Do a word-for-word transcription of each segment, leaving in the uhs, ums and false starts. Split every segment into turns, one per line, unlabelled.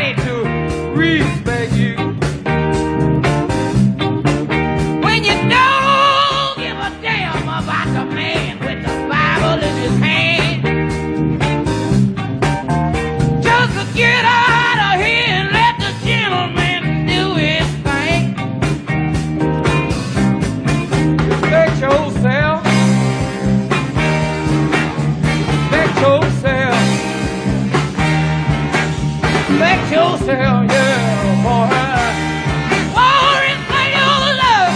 nobody to respect you. When you don't give a damn about the man with the Bible in his hand, just to get out of here and let the gentleman do his thing. Respect yourself. Respect yourself. Respect yourself, yeah, boy. War is for your love.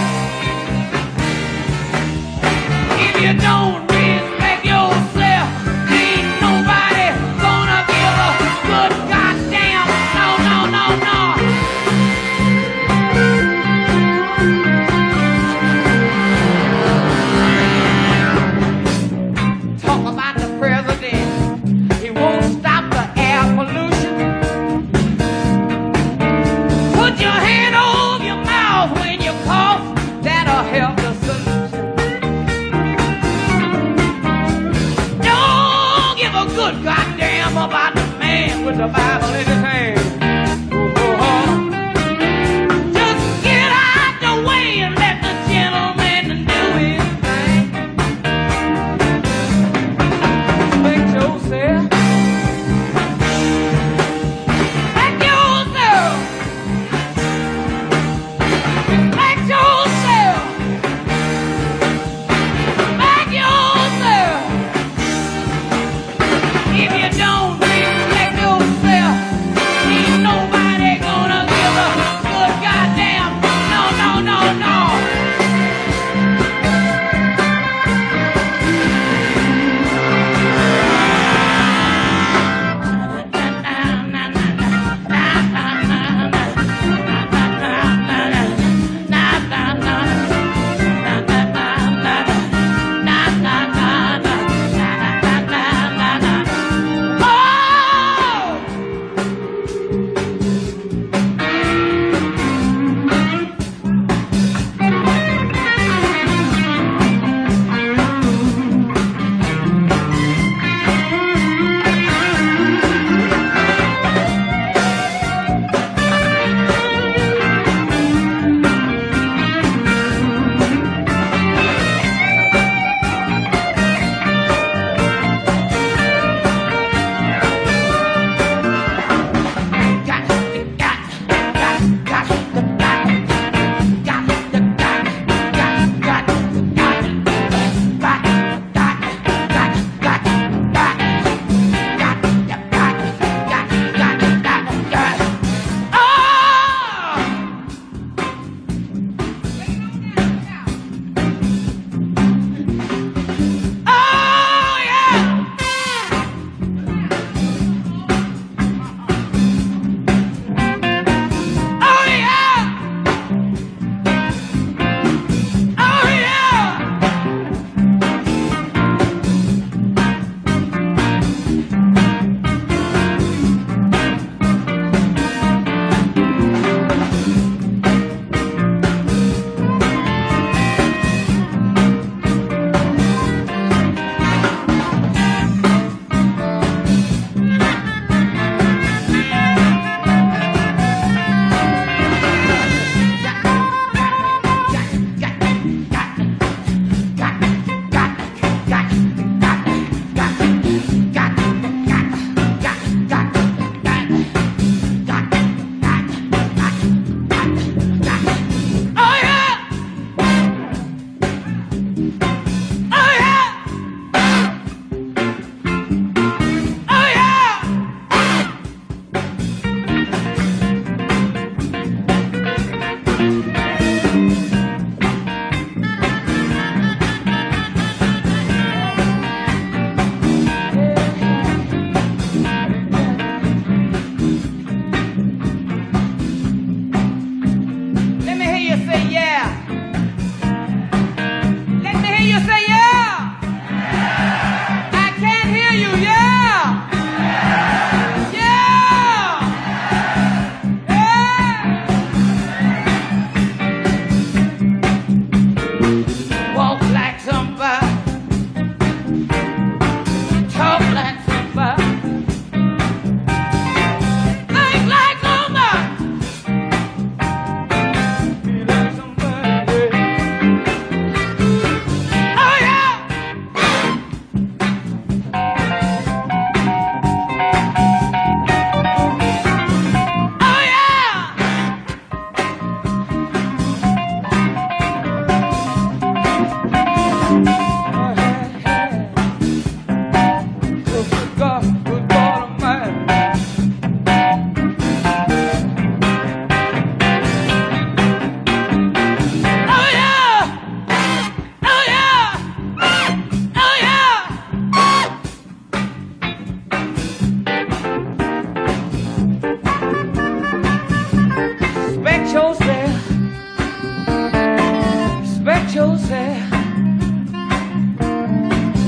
If you don't respect yourself, ain't nobody gonna give a good goddamn no, no, no, no. Talk about the president. He won't stop the air pollution. Put your hand over your mouth when you cough. That'll help the solution.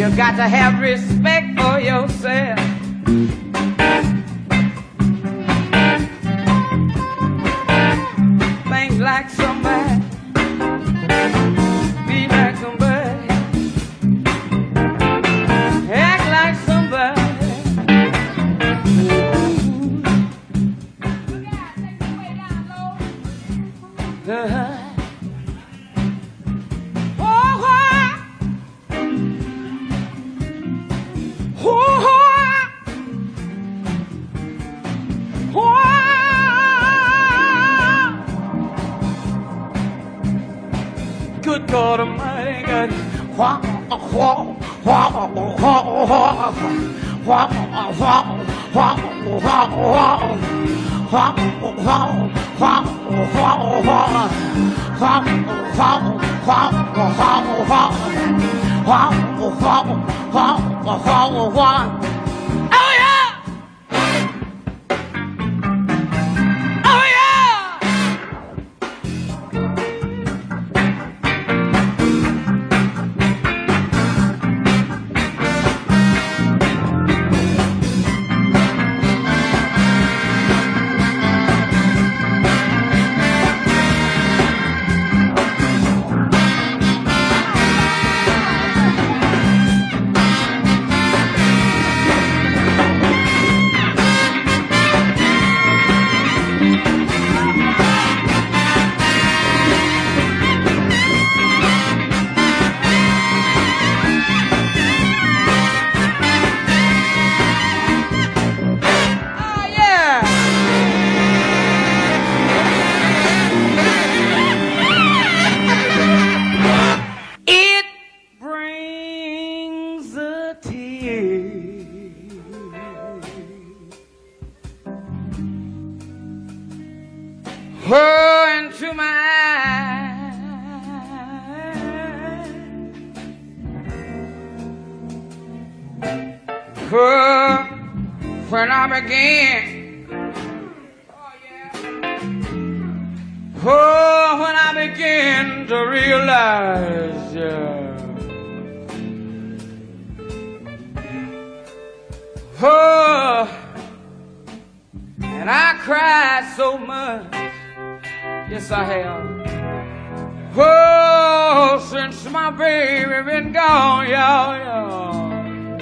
You got to have respect for yourself. Think like somebody, be like somebody, act like somebody. Look out, take the way down low. Uh-huh. Good God Almighty, God. Wah, wah, wah, wah, wah, wah, wah, wah, wah, wah. Oh yeah! Oh yeah! Pour into my eyes. Pour when I begin. Oh yeah. Pour when I begin to realize, yeah. Oh, and I cried so much. Yes, I have. Oh, since my baby been gone, y'all, y'all.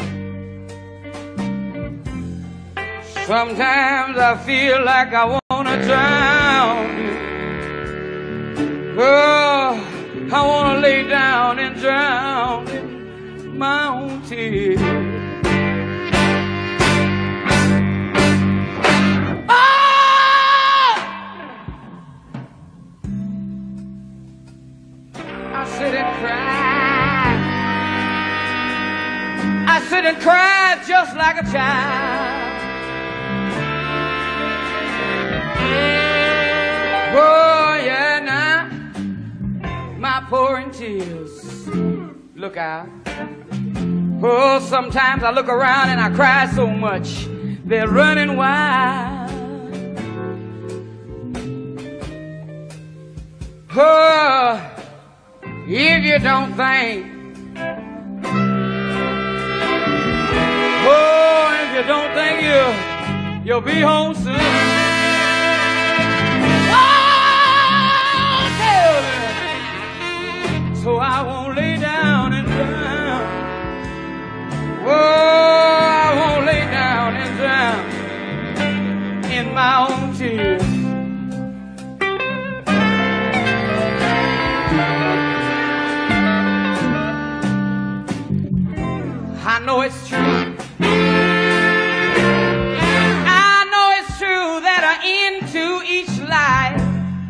Sometimes I feel like I wanna drown. Oh, I wanna lay down and drown in my own tears. I sit and cry. I sit and cry just like a child. Oh yeah, now my pouring tears. Look out. Oh, sometimes I look around and I cry so much they're running wild. Oh, if you don't think, oh, if you don't think you, you'll be home soon. Oh, tell me, so I won't lay down and drown. Oh, I won't lay down and drown in my own tears. I know it's true. I know it's true that an end to each life.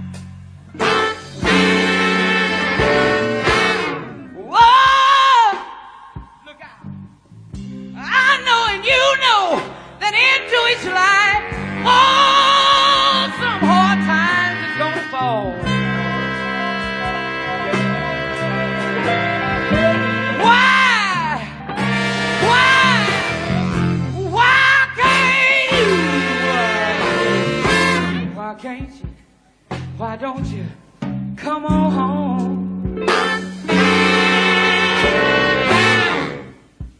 Whoa! Look out. I know and you know that into each life, oh, some hard times is gonna fall. Why can't you? Why don't you come on home?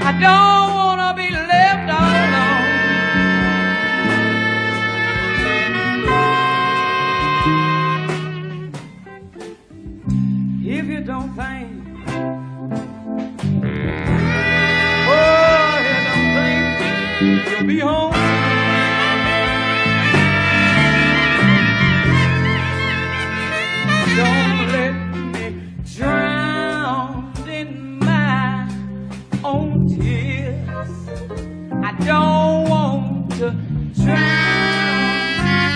I don't want to be left all alone. If you don't think, oh, you don't think you'll be home. Don't let me drown in my own tears. I don't want to drown.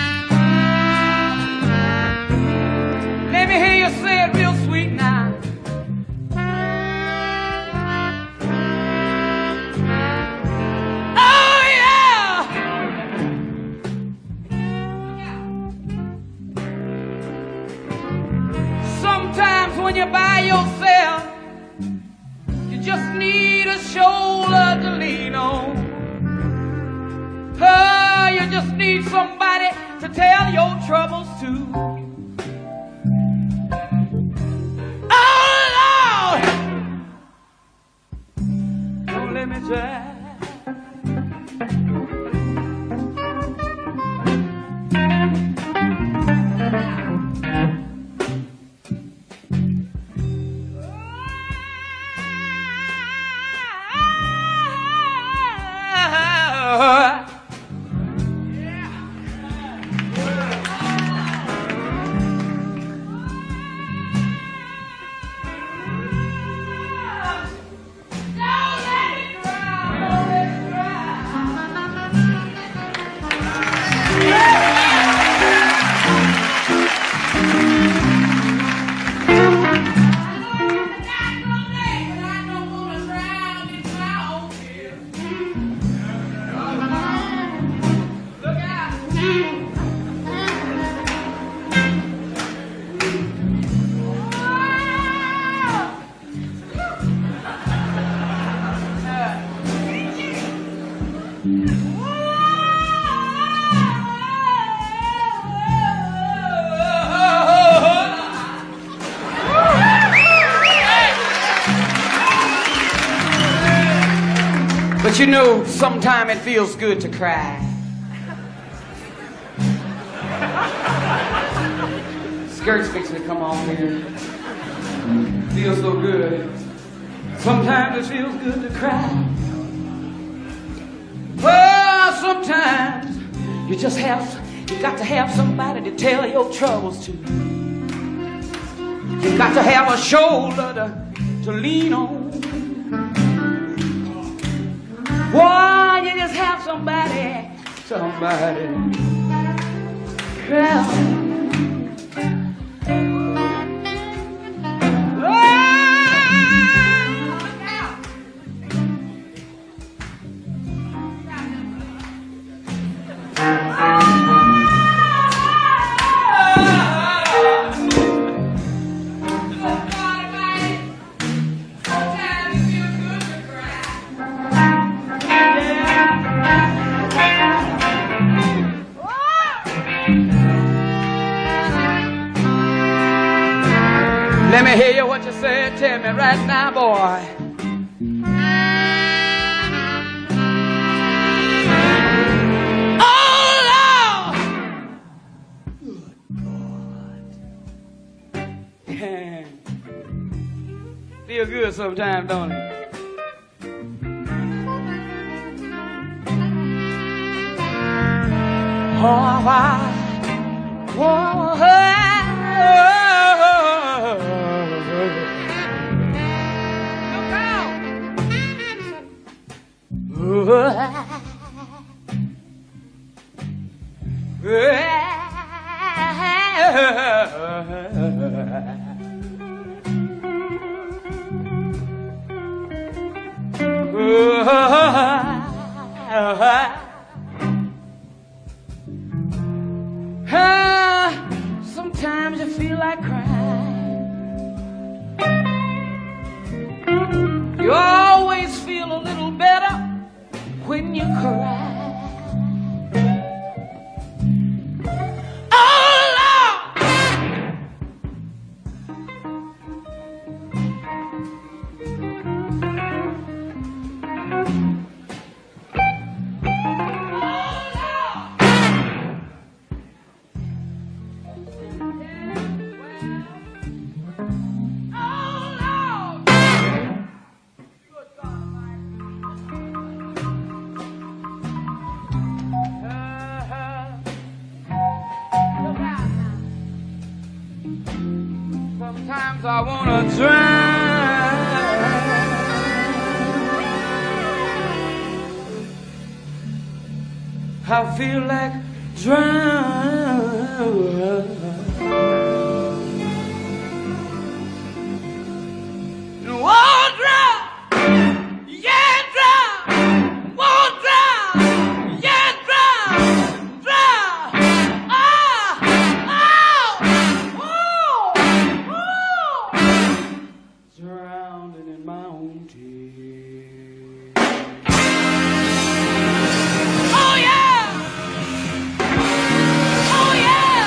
Let me hear you say it real sweet now. Oh yeah. Sometimes when you're by yourself, you just need a shoulder to lean on. Oh, you just need somebody to tell your troubles to. Oh, Lord! Don't let me try. But you know, sometimes it feels good to cry. Skirt's fixing to come off here. Feels so good. Sometimes it feels good to cry. Well, sometimes you just have, you got to have somebody to tell your troubles to. You got to have a shoulder to, to lean on. Why, you just have somebody, somebody. Yeah. Let me hear you what you said, tell me right now, boy. Oh, Lord! Good God. Feel good sometimes, don't it? Oh, why? Oh, hey. Sometimes you feel like crying. You always feel a little better when you cry. Sometimes I wanna drown. I feel like drowning. Won't drown, yeah, drown. Won't drown, yeah, drown, drown. Ah, oh, oh, oh. Drowning in my own tears. Oh yeah, oh yeah.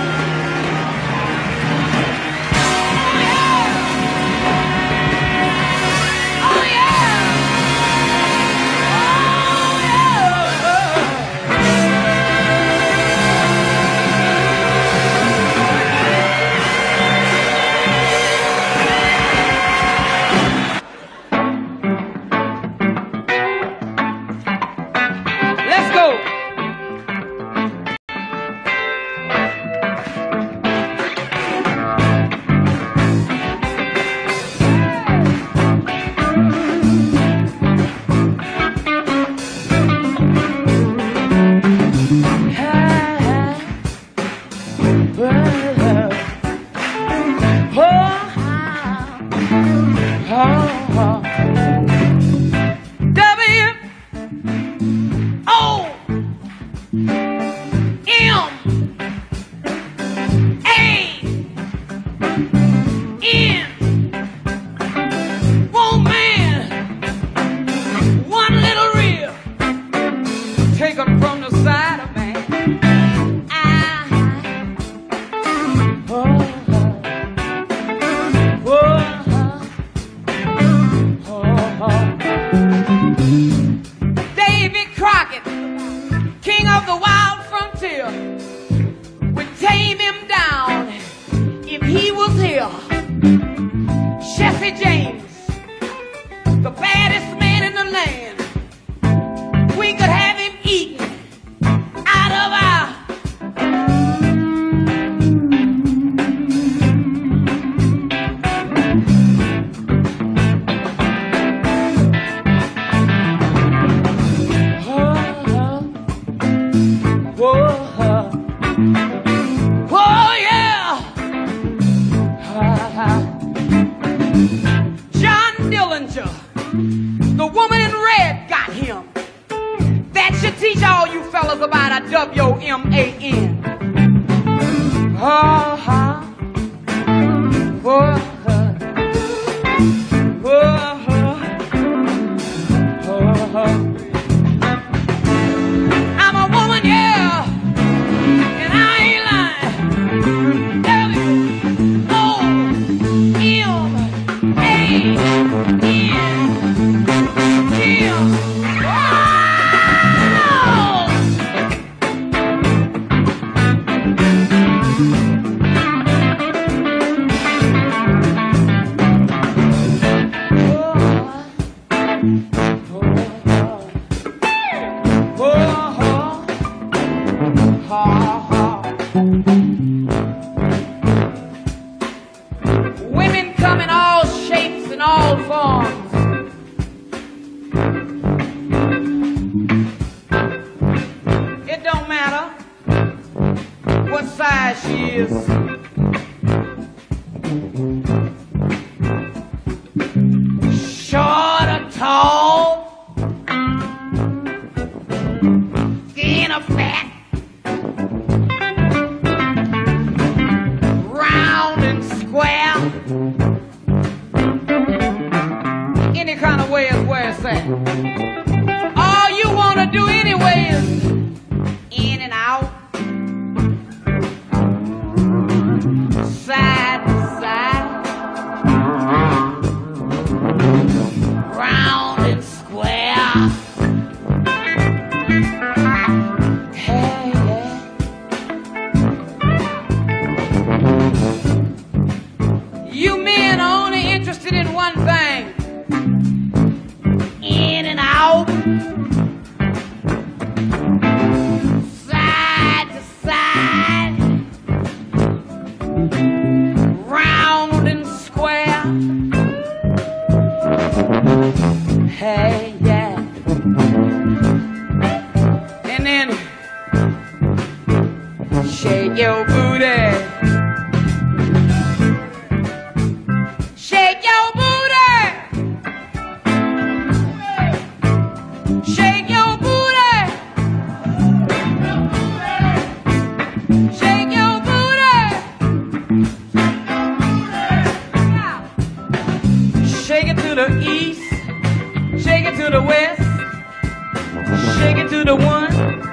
All you wanna do anyway is in and out, side to side, round and square. Hey, yeah. You men are only interested in one thing. In and out, side to side, round and square.
to the east, shake it to the west, shake it to the one.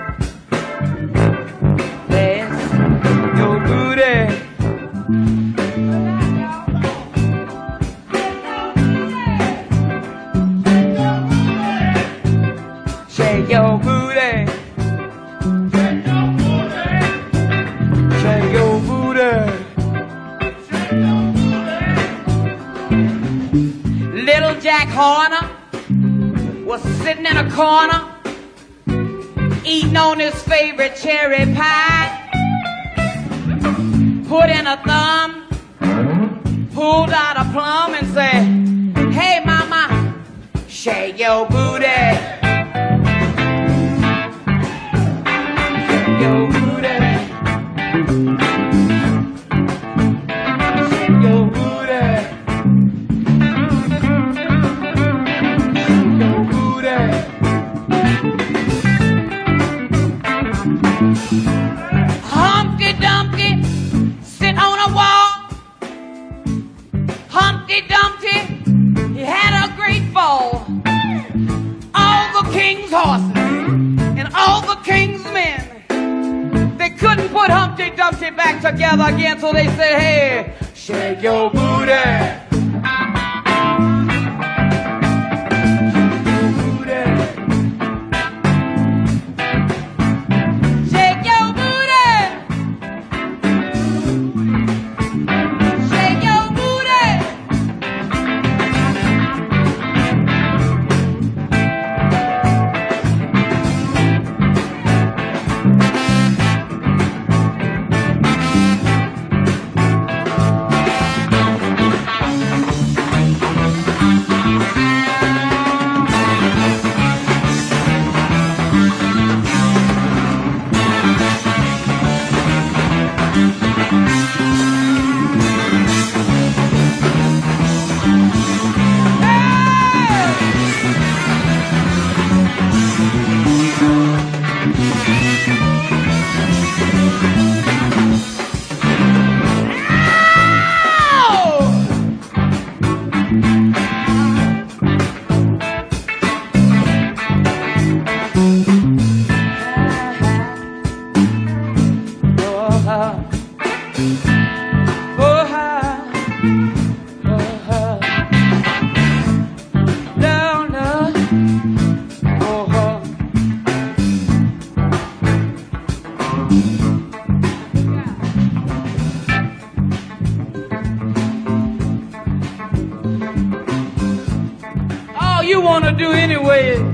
That's your booty. Shake your booty. Shake your booty. Little Jack Horner was sitting in a corner eating on his favorite cherry pie. Put in a thumb, pulled out a plum and said, "Hey mama, shake your booty. Shake your booty. Shake your booty. Shake your booty." Humpty Dumpty sit on a wall. Humpty Dumpty, he had a great fall. All the king's horses and all the king's men, they couldn't put Humpty Dumpty back together again, so they said, "Hey, shake your booty. Shake your booty. Shake your booty. All you want to do anyway is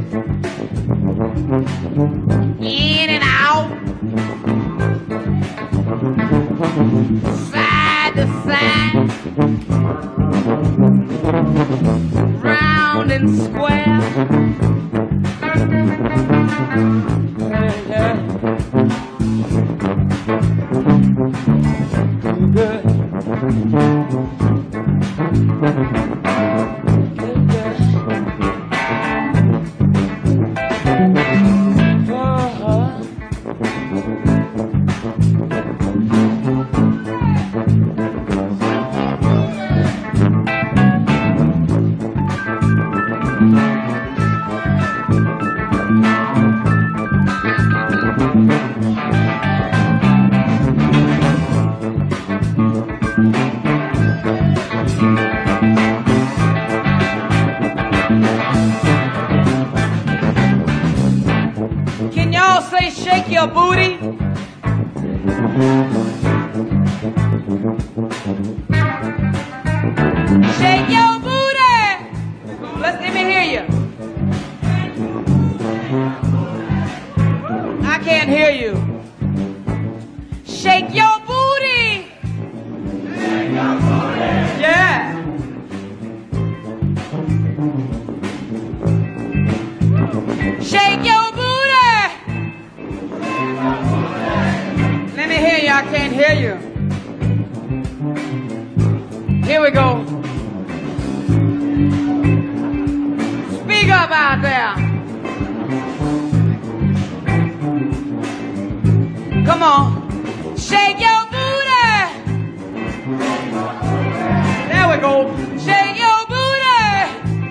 in and out, side to side, round and square. Yeah, yeah. Good. Can y'all say shake your booty? Shake your booty. Let's let me hear you. I can't hear you. Shake your booty. Shake your booty. Yeah. Shake your booty. Let me hear you. I can't hear you. Here we go. Speak up out there. Come on. Shake your booty. There we go. Shake your booty.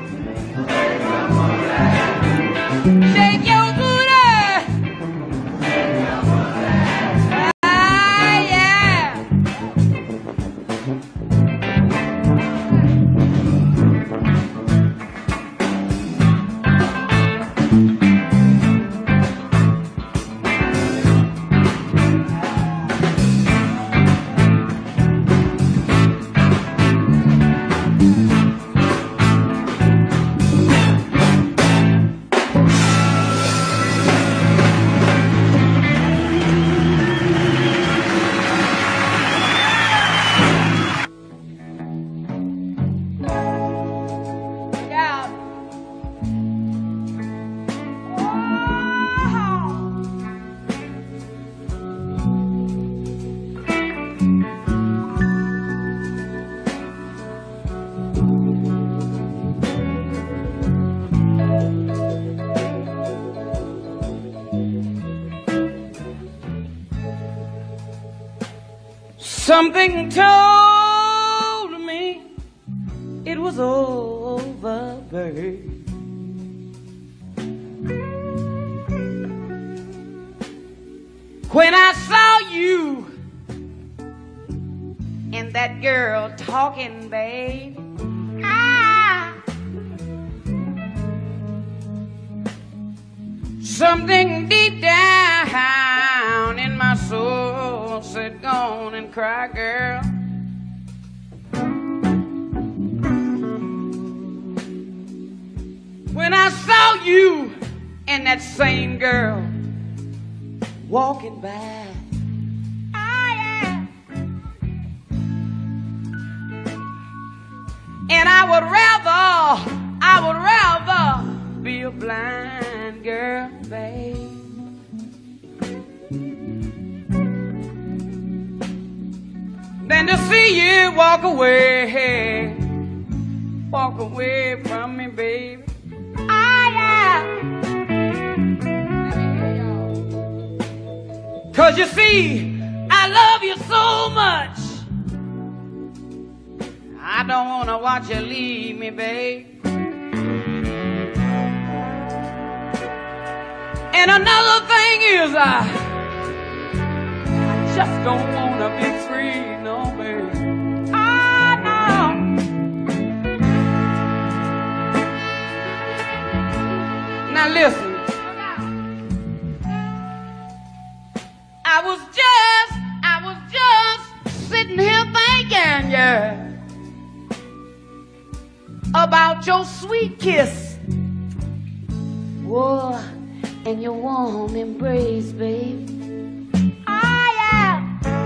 Something told me it was over, babe. When I saw you and that girl talking, babe, ah, something deep down in my soul said, go on and cry, girl. When I saw you and that same girl walking by, ah, yeah, and I would rather, I would rather be a blind girl, babe, than to see you walk away, walk away from me, baby. Ah, yeah. Cause you see, I love you so much, I don't wanna watch you leave me, babe. And another thing is, I, I just don't wanna be free, no, babe. Ah, no. Now listen. I was just, I was just sitting here thinking, yeah, about your sweet kiss, whoa, and your warm embrace, babe. Ah, yeah.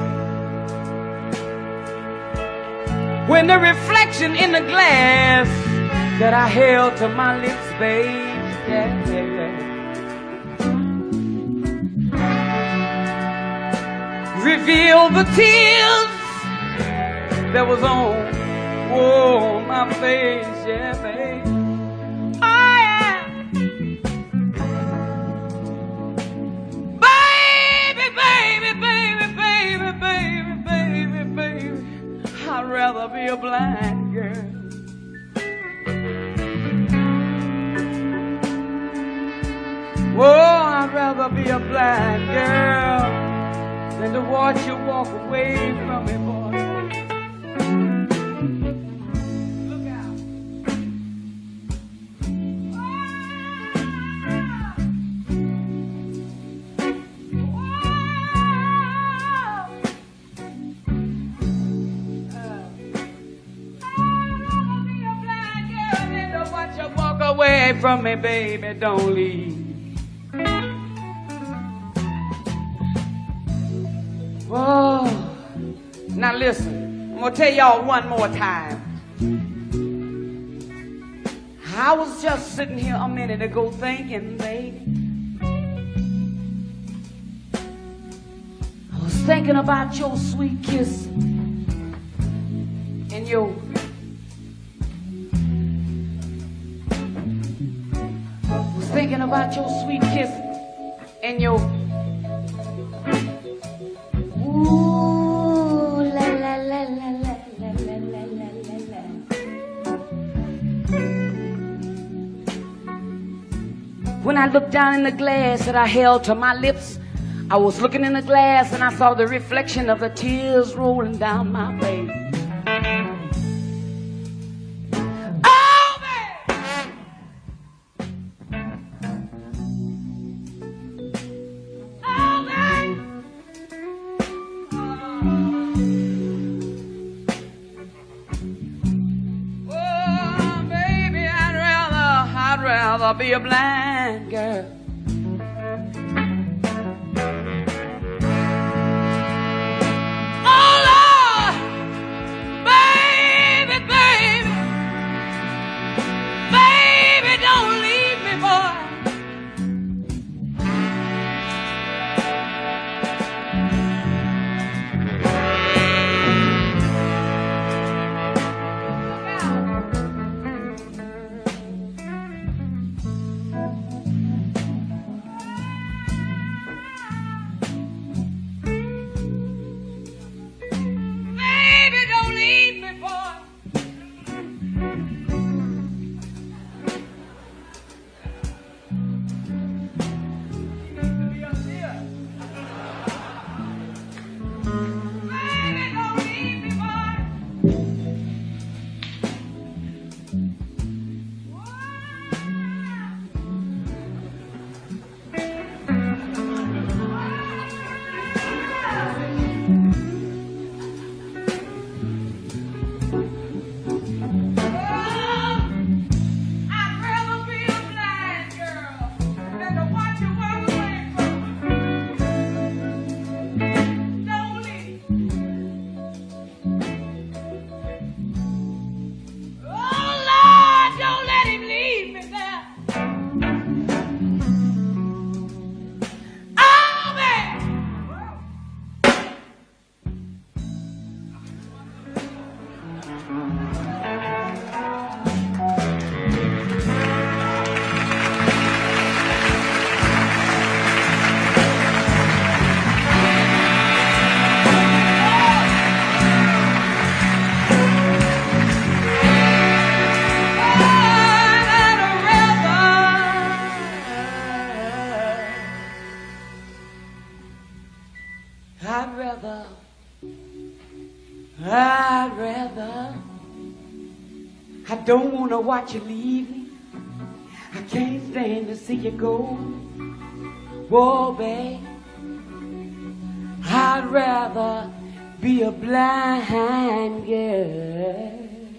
When the reflection in the glass that I held to my lips, babe, yeah, yeah, yeah, revealed the tears that was on, whoa, my face, yeah, babe. Oh, yeah. Baby, baby, baby, baby, baby, baby, baby, I'd rather be a blind girl. Whoa, I'd rather be a blind girl than to watch you walk away from me, boy. Look out. Away from me, baby, don't leave. Whoa. Now listen, I'm gonna tell y'all one more time. I was just sitting here a minute ago thinking, baby, I was thinking about your sweet kiss and your thinking about your sweet kiss and your ooh la la la la la la la la la la. When I looked down in the glass that I held to my lips, I was looking in the glass and I saw the reflection of the tears rolling down my face. I'll be a blind girl. Oh Lord, baby, baby, baby, don't leave me, boy. don't want to watch you leave me. I can't stand to see you go. Whoa, babe, I'd rather be a blind girl.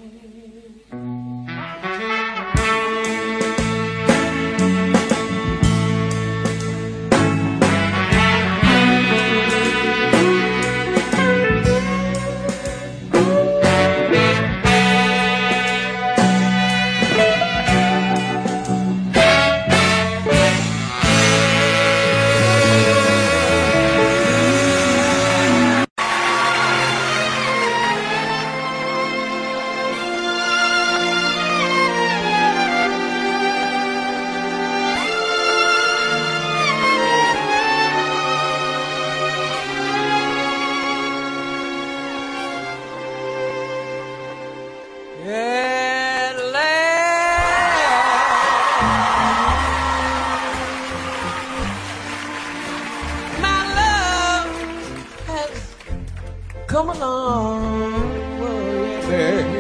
Come along, oh, yeah.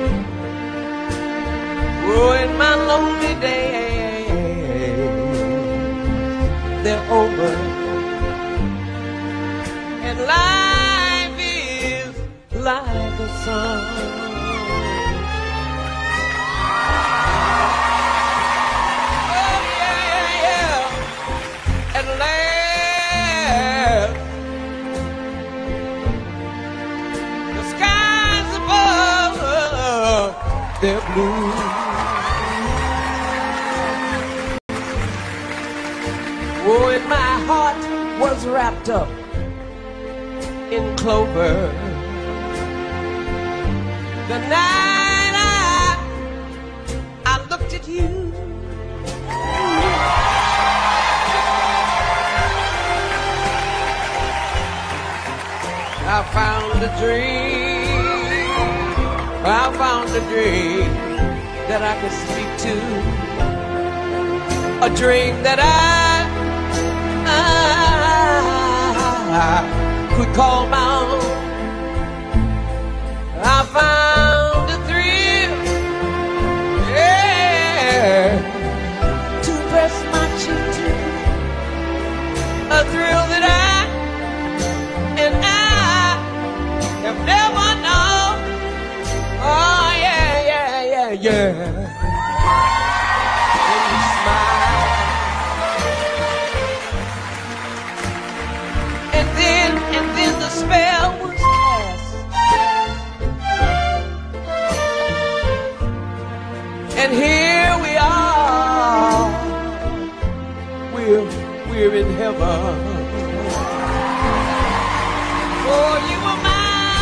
Oh, in my lonely days, they're over, and life is like a song. Oh, yeah, yeah, yeah. At last, they're blue. Oh, and my heart was wrapped up in clover. The night I, I looked at you, I found a dream. I found a dream that I could speak to, a dream that I, I could call my own. I found a thrill, yeah, to press my cheek to, a thrill that I and I have never known. Oh, yeah, yeah, yeah, yeah. And you smile. And then, and then the spell was cast. And here we are. We're, we're in heaven. Oh, you were mine.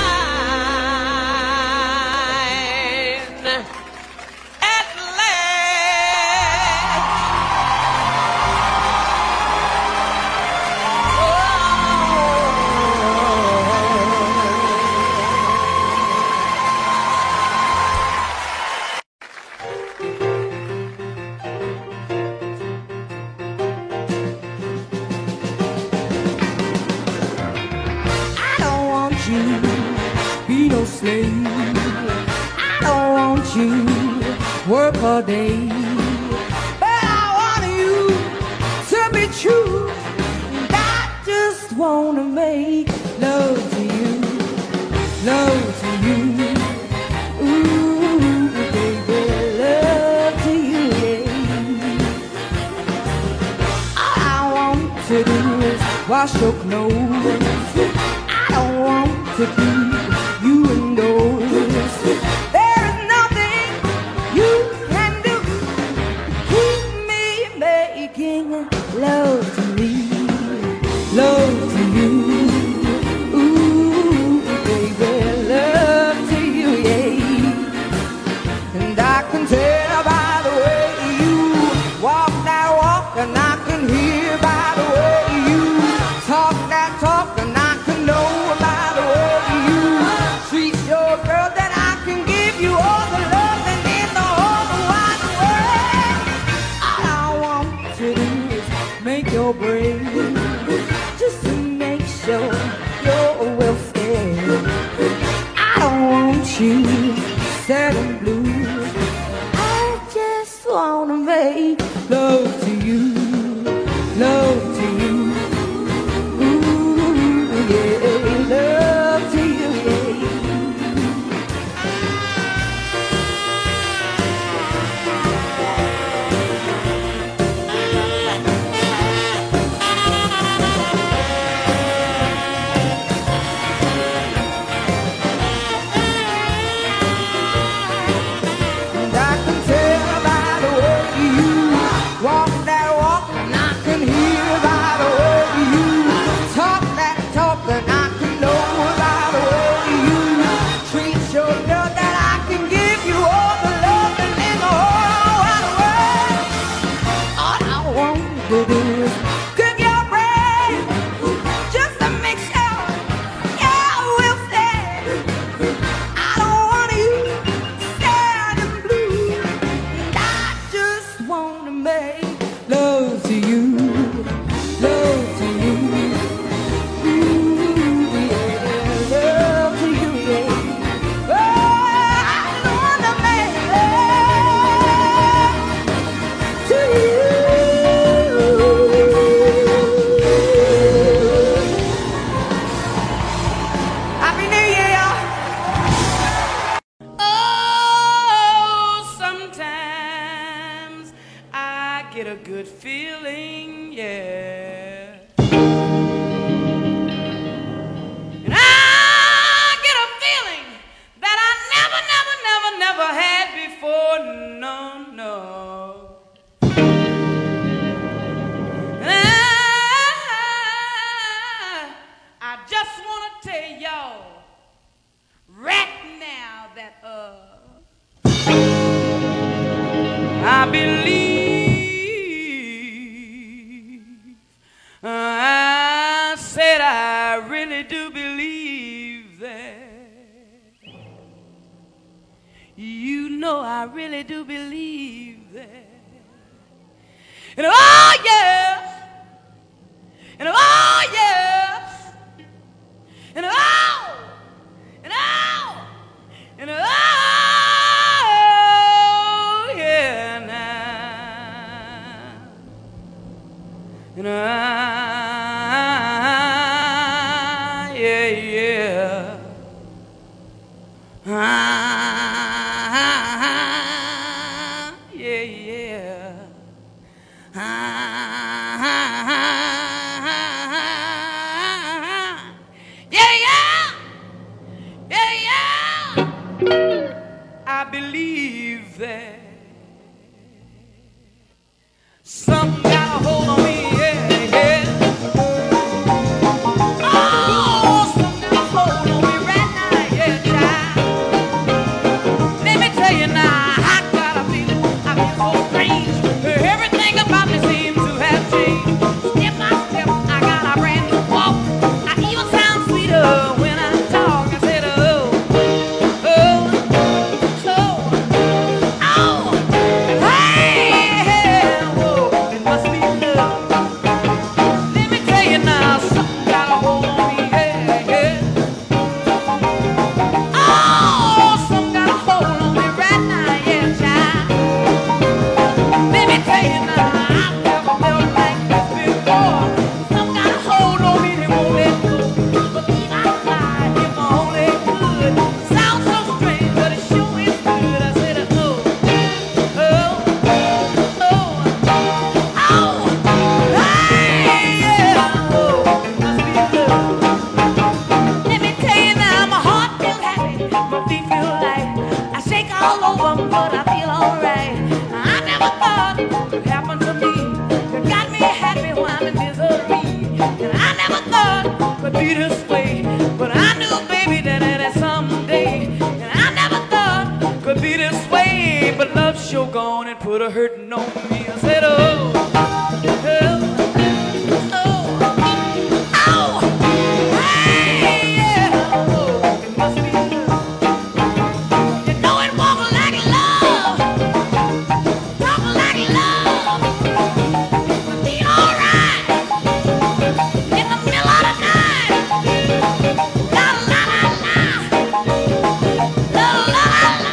Slave. I don't want you work all day, but I want you to be true, and I just wanna make love to you, love to you, ooh baby, love to you, yeah. All I want to do is wash your clothes. I don't want to keep you indoors. There is nothing you can do to keep me making love to me, love to you, ooh baby, love to you, yeah. And I can tell by the way you walk that walk, and I can hear by the way you talk that talk, and I can know by the way you treat your girl, that I can give you all the love and in the whole wide world. All I want to do is make your break, just to make sure you're welfare. I don't want you sad and blue, get a good feeling, yeah. And I get a feeling that I never, never, never, never had before, no, no. And I, I just want to tell y'all right now that, uh, I believe, I said I really do believe that. You know I really do believe that. And oh yes, and oh yes, and oh, and oh, and oh. And I, yeah, yeah, I, yeah, yeah, I, yeah, yeah, yeah, yeah. I believe that something got a hold on me. Put a hurtin' on me. I said, oh, oh, oh, oh, hey, yeah, oh, it must be love. You know it walk like love, talk like love. It'll be alright in the middle of the night. La la la la, la la la.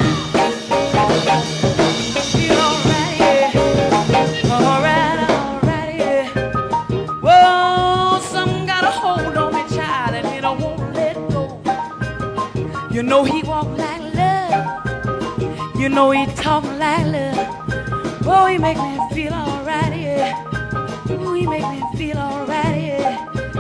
You know he walk like love. You know he talk like love. Oh, he make me feel alright, yeah. Oh, he make me feel alright, yeah.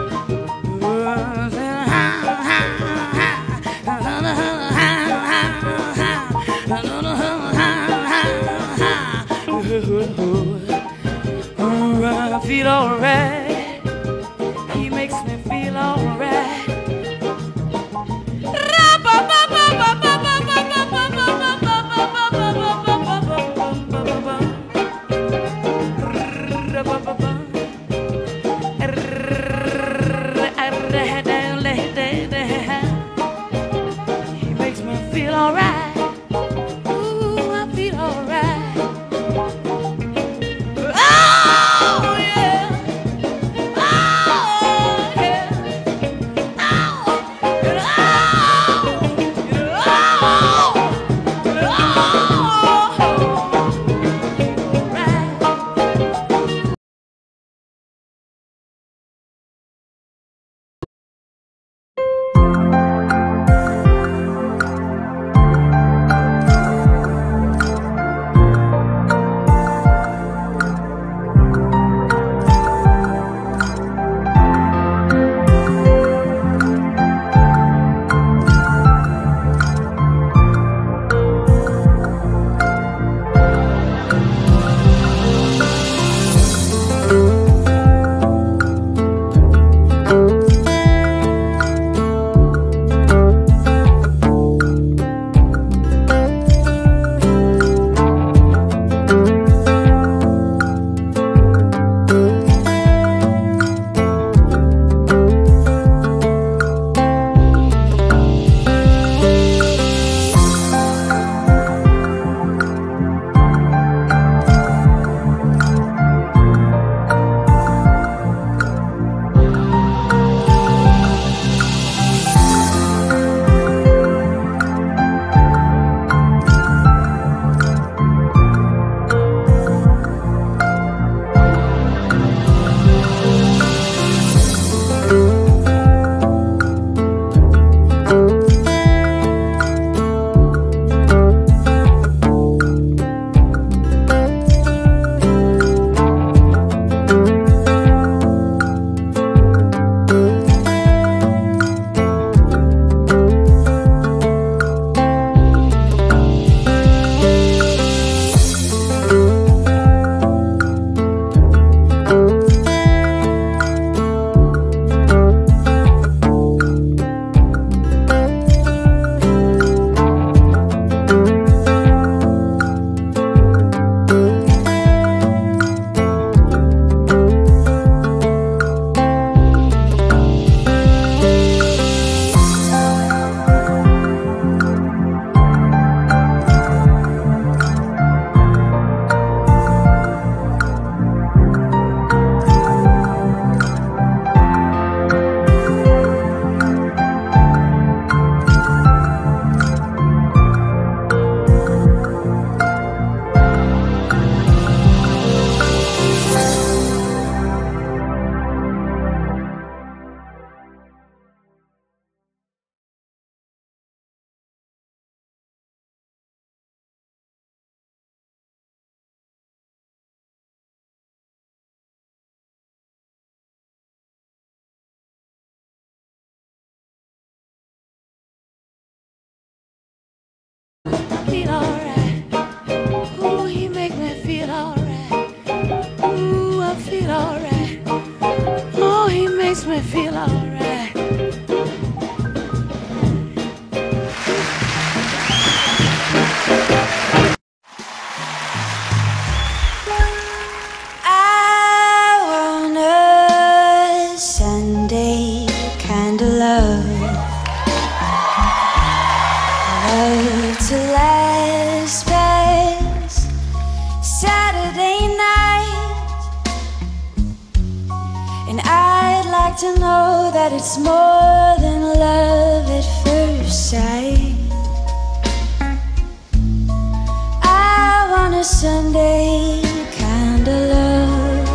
Oh, I feel alright. He makes me feel alright. He makes me feel alright. Ooh, I feel alright. Oh yeah.
to know that it's more than love at first sight. I want a Sunday kind of love.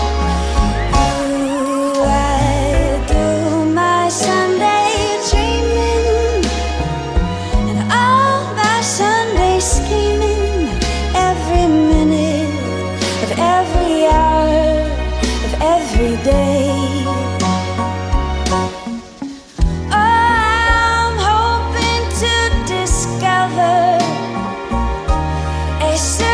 Ooh, I do my Sunday dreaming and all my Sunday scheming, every minute of every hour of every day. I